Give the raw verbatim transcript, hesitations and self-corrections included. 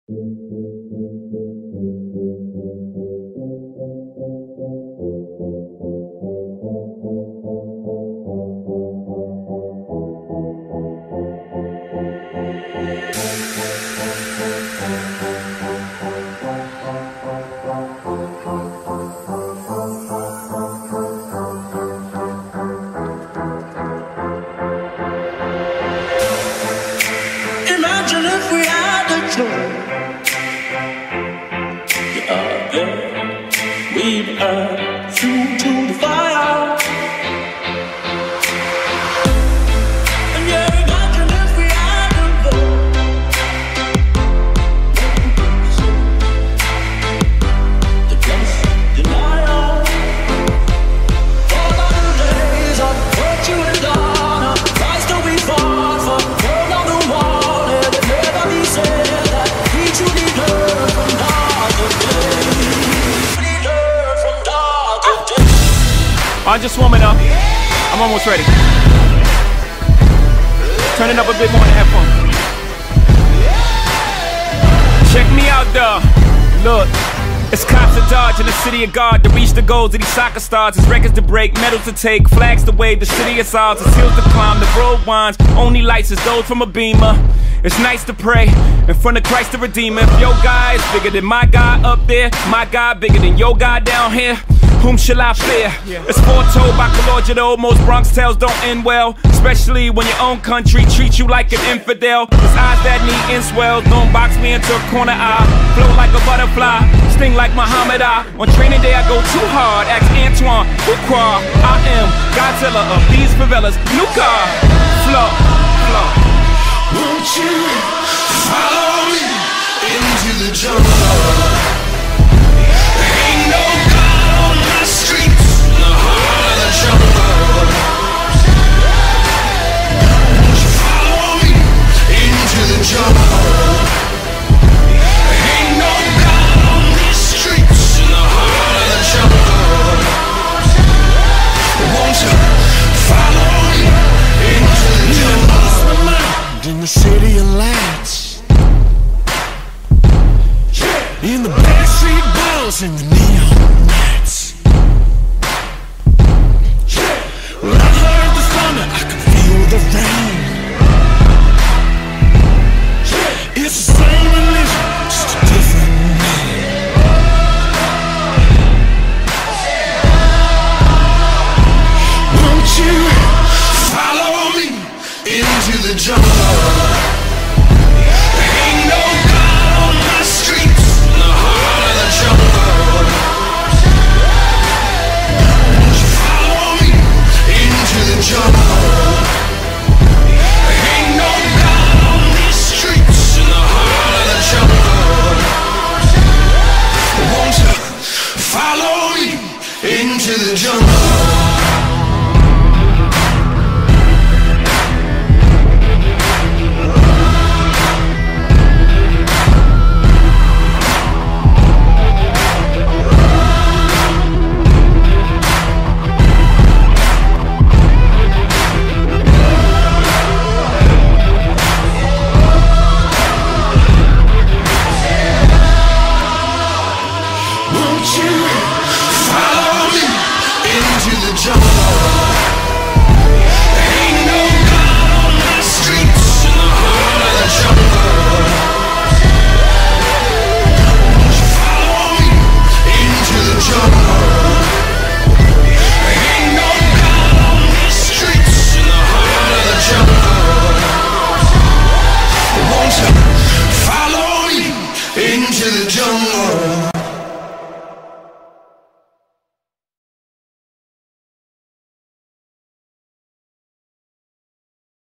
Imagine if we had a joy. You are there, we'd add fuel to the fire. And yeah, imagine if we had a vote. The best denial. All of the days of virtue and honor, Christ that we fought for, hold on the wall. I'm just warming up. I'm almost ready. Turn it up a bit more in the headphone. Check me out, though. Look, it's cops to dodge in the city of God to reach the goals of these soccer stars. It's records to break, medals to take, flags to wave. The city is ours, it's hills to climb, the road winds. Only lights is those from a beamer. It's nice to pray in front of Christ the Redeemer. If your guy is bigger than my guy up there, my guy bigger than your guy down here, whom shall I fear? It's foretold by Calogero, most Bronx tales don't end well, especially when your own country treats you like an infidel. There's eyes that need inswells, don't box me into a corner eye. Float like a butterfly, sting like Muhammad Ali. On training day I go too hard, ask Antoine Fuqua. I am Godzilla of these favelas, new car, flow, flow. Won't you follow me into the jungle? Ain't no God on my streets, in the heart of the jungle. Won't you follow me into the jungle? Ain't no God on these streets, in the heart of the jungle. Won't you follow me into the jungle? In the city of lights, in the backstreet balls and the neon lights. Well, I heard the thunder, I can feel the rain. It's the same religion, just a different name. Won't you follow me into the jungle? Ain't no God on my streets, in the heart of the jungle. Won't you follow me into the jungle? Ain't no God on these streets, in the heart of the jungle. Won't you follow me into the jungle?